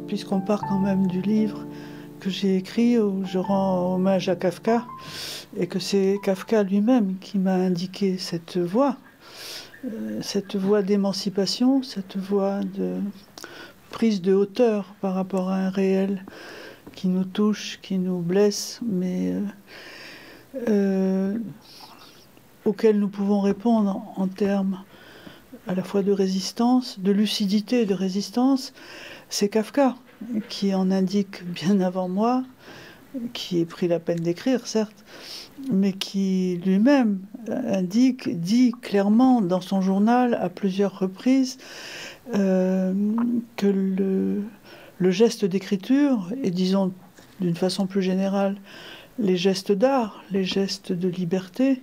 puisqu'on part quand même du livre que j'ai écrit où je rends hommage à Kafka, et que c'est Kafka lui-même qui m'a indiqué cette voie d'émancipation, cette voie de prise de hauteur par rapport à un réel qui nous touche, qui nous blesse, mais auquel nous pouvons répondre en termes à la fois de résistance, de lucidité et de résistance. C'est Kafka qui en indique bien avant moi, qui ai pris la peine d'écrire, certes, mais qui lui-même dit clairement dans son journal à plusieurs reprises que le geste d'écriture, et disons d'une façon plus générale, les gestes d'art, les gestes de liberté,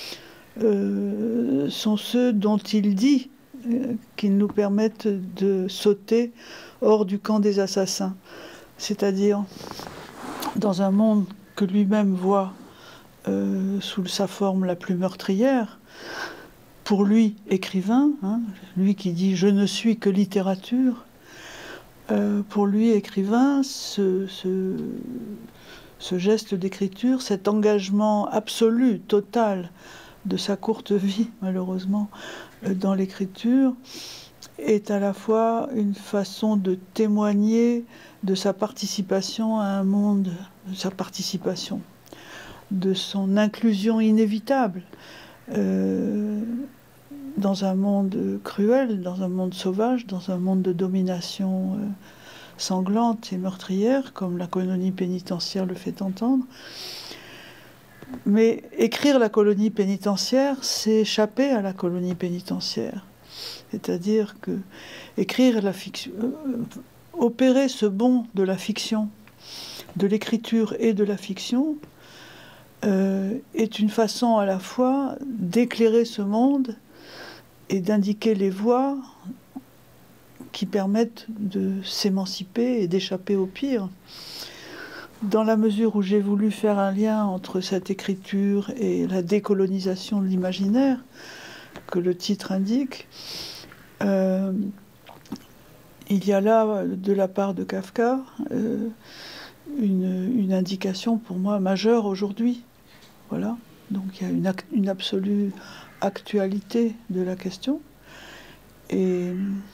sont ceux dont il dit qu'ils nous permettent de sauter hors du camp des assassins. C'est-à-dire dans un monde que lui-même voit sous sa forme la plus meurtrière, pour lui, écrivain, hein, lui qui dit « je ne suis que littérature », pour lui, écrivain, ce geste d'écriture, cet engagement absolu, total de sa courte vie, malheureusement, dans l'écriture, est à la fois une façon de témoigner de sa participation à un monde, de sa participation, de son inclusion inévitable dans un monde cruel, dans un monde sauvage, dans un monde de domination sanglante et meurtrière, comme la colonie pénitentiaire le fait entendre. Mais écrire la colonie pénitentiaire, c'est échapper à la colonie pénitentiaire. C'est-à-dire que écrire la fiction, opérer ce bond de la fiction, de l'écriture et de la fiction, est une façon à la fois d'éclairer ce monde et d'indiquer les voies qui permettent de s'émanciper et d'échapper au pire. Dans la mesure où j'ai voulu faire un lien entre cette écriture et la décolonisation de l'imaginaire, que le titre indique, il y a là, de la part de Kafka, une indication pour moi majeure aujourd'hui. Voilà. Donc il y a une absolue actualité de la question et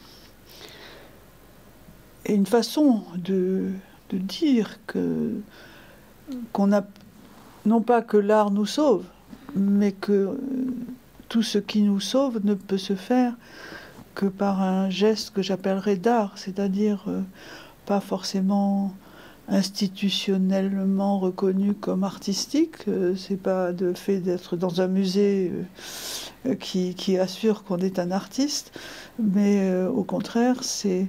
une façon de dire qu'on a, non pas que l'art nous sauve, mais que tout ce qui nous sauve ne peut se faire que par un geste que j'appellerais d'art, c'est-à-dire pas forcément institutionnellement reconnu comme artistique. C'est pas le fait d'être dans un musée qui assure qu'on est un artiste, mais au contraire, c'est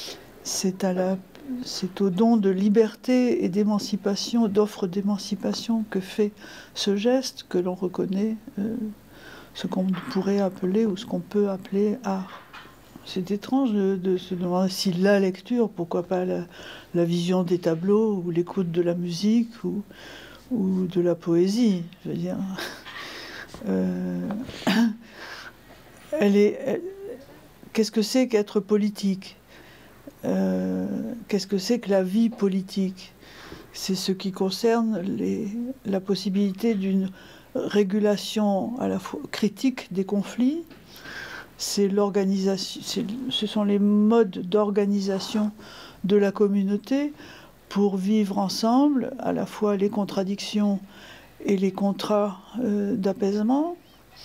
au don de liberté et d'émancipation, d'offre d'émancipation que fait ce geste que l'on reconnaît ce qu'on pourrait appeler ou ce qu'on peut appeler art. C'est étrange de se demander si la lecture, pourquoi pas la vision des tableaux ou l'écoute de la musique ou de la poésie, je veux dire. Qu'est-ce que c'est qu'être politique ? Qu'est-ce que c'est que la vie politique? C'est ce qui concerne la possibilité d'une régulation à la fois critique des conflits. C'est l'organisation, ce sont les modes d'organisation de la communauté pour vivre ensemble, à la fois les contradictions et les contrats d'apaisement.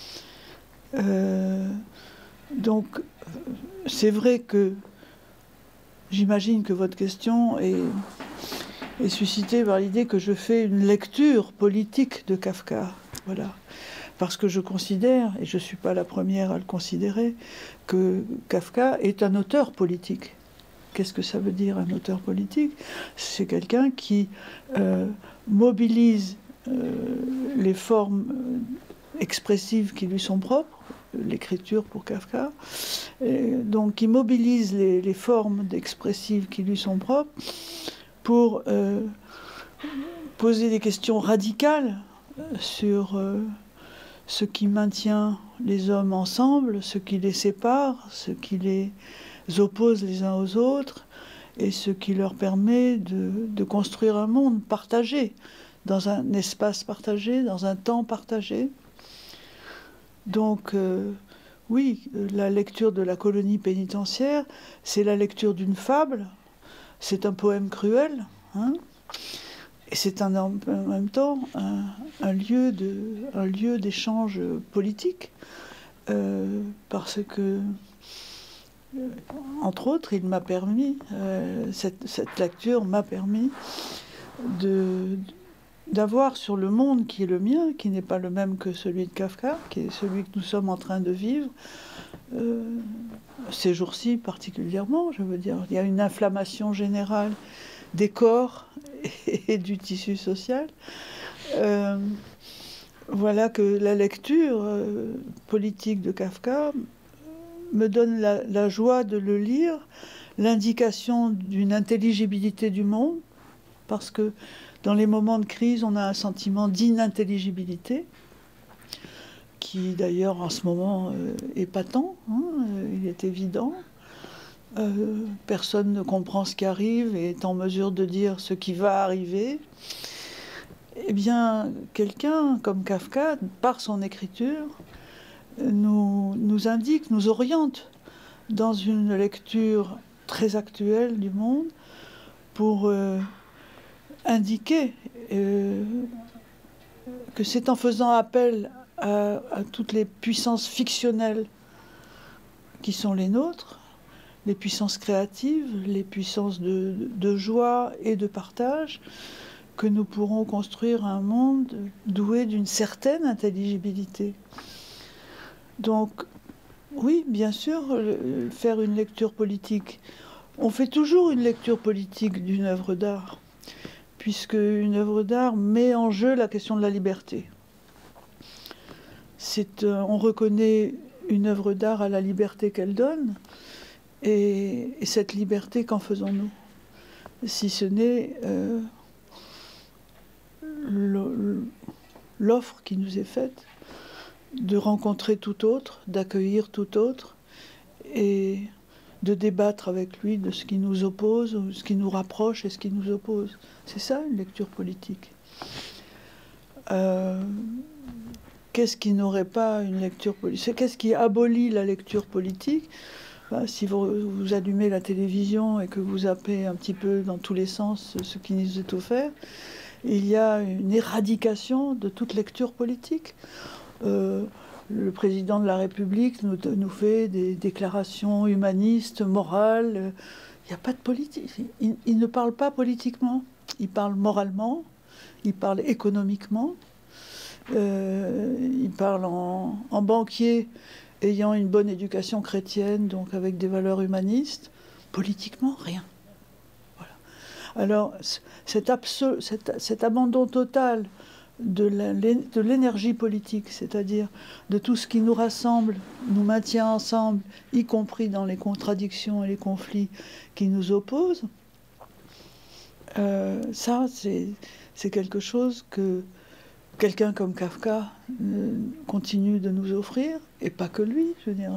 Donc, c'est vrai que j'imagine que votre question est suscitée par l'idée que je fais une lecture politique de Kafka. Voilà. Parce que je considère, et je ne suis pas la première à le considérer, que Kafka est un auteur politique. Qu'est-ce que ça veut dire, un auteur politique? C'est quelqu'un qui mobilise les formes expressives qui lui sont propres, l'écriture pour Kafka, donc qui mobilise les formes expressives qui lui sont propres pour poser des questions radicales sur ce qui maintient les hommes ensemble, ce qui les sépare, ce qui les oppose les uns aux autres, et ce qui leur permet de construire un monde partagé, dans un espace partagé, dans un temps partagé. Donc, oui, la lecture de la colonie pénitentiaire, c'est la lecture d'une fable, c'est un poème cruel, hein, et c'est en même temps un lieu d'échange politique, parce que, entre autres, il m'a permis, cette lecture m'a permis d'avoir sur le monde qui est le mien, qui n'est pas le même que celui de Kafka, qui est celui que nous sommes en train de vivre, ces jours-ci particulièrement, je veux dire. Il y a une inflammation générale des corps et du tissu social. Voilà que la lecture politique de Kafka me donne la joie de le lire, l'indication d'une intelligibilité du monde, parce que dans les moments de crise, on a un sentiment d'inintelligibilité, qui d'ailleurs en ce moment est patent, hein, il est évident. Personne ne comprend ce qui arrive et est en mesure de dire ce qui va arriver. Eh bien, quelqu'un comme Kafka, par son écriture, nous indique, nous oriente dans une lecture très actuelle du monde pour indiquer que c'est en faisant appel à toutes les puissances fictionnelles qui sont les nôtres, les puissances créatives, les puissances de joie et de partage, que nous pourrons construire un monde doué d'une certaine intelligibilité. Donc, oui, bien sûr, faire une lecture politique. On fait toujours une lecture politique d'une œuvre d'art, puisque une œuvre d'art met en jeu la question de la liberté. On reconnaît une œuvre d'art à la liberté qu'elle donne, et cette liberté, qu'en faisons-nous? Si ce n'est l'offre qui nous est faite de rencontrer tout autre, d'accueillir tout autre, et de débattre avec lui de ce qui nous oppose, ou ce qui nous rapproche et ce qui nous oppose. C'est ça, une lecture politique. Qu'est-ce qui n'aurait pas une lecture politique? Qu'est-ce qui abolit la lecture politique? Si vous allumez la télévision et que vous zappez un petit peu dans tous les sens ce qui nous est offert, il y a une éradication de toute lecture politique. Le président de la République nous fait des déclarations humanistes, morales. Il n'y a pas de politique. Il ne parle pas politiquement. Il parle moralement, il parle économiquement, il parle en banquier ayant une bonne éducation chrétienne, donc avec des valeurs humanistes. Politiquement, rien. Voilà. Alors, cet abandon total de l'énergie politique, c'est-à-dire de tout ce qui nous rassemble, nous maintient ensemble, y compris dans les contradictions et les conflits qui nous opposent, ça, c'est quelque chose que quelqu'un comme Kafka continue de nous offrir, et pas que lui, je veux dire,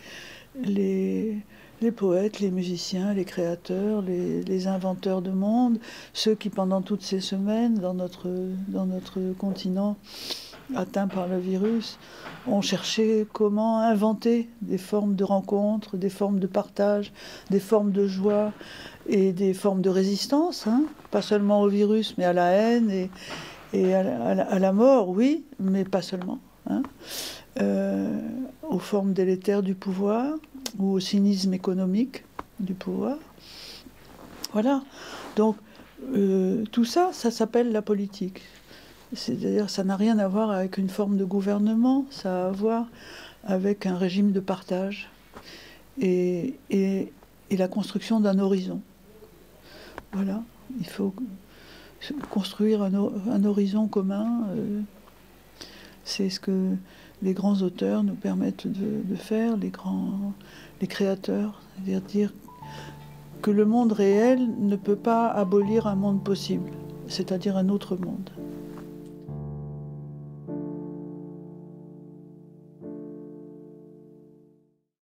les poètes, les musiciens, les créateurs, les inventeurs de monde, ceux qui pendant toutes ces semaines dans notre continent atteint par le virus ont cherché comment inventer des formes de rencontres, des formes de partage, des formes de joie et des formes de résistance, hein, pas seulement au virus mais à la haine et à la mort, oui, mais pas seulement, hein, aux formes délétères du pouvoir ou au cynisme économique du pouvoir. Voilà. Donc, tout ça, ça s'appelle la politique. C'est-à-dire, ça n'a rien à voir avec une forme de gouvernement, ça a à voir avec un régime de partage et la construction d'un horizon. Voilà. Il faut construire un horizon commun. C'est ce que les grands auteurs nous permettent de faire, les créateurs, c'est-à-dire dire que le monde réel ne peut pas abolir un monde possible, c'est-à-dire un autre monde.